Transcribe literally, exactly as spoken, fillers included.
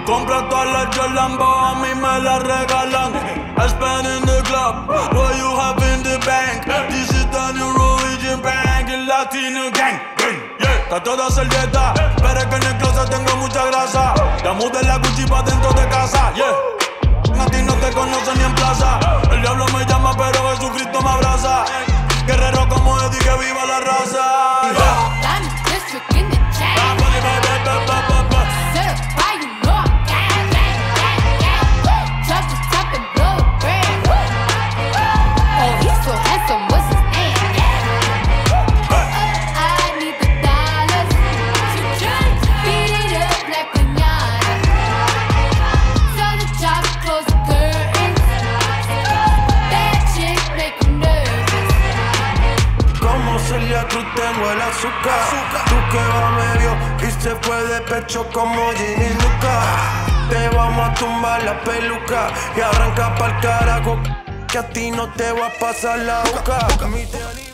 Compra todas las Jolambo, a mí me las regalan. I spend in the club, what you have in the bank. This is the new religion bank, el Latino gang. Yeah. Está toda servieta, pero es que en el closet tengo mucha grasa. Ya mudé la Gucci pa' dentro de casa, yeah. A ti no te conocen ni en plaza. El diablo me llama, pero Jesucristo me abraza. Guerrero como Eddie, que viva la raza, yeah. Celia Cruz, tengo el azúcar. Tú que va medio y se fue de pecho como Ginny Luca. Te vamos a tumbar la peluca y arranca pa'l carajo, que a ti no te va a pasar la boca.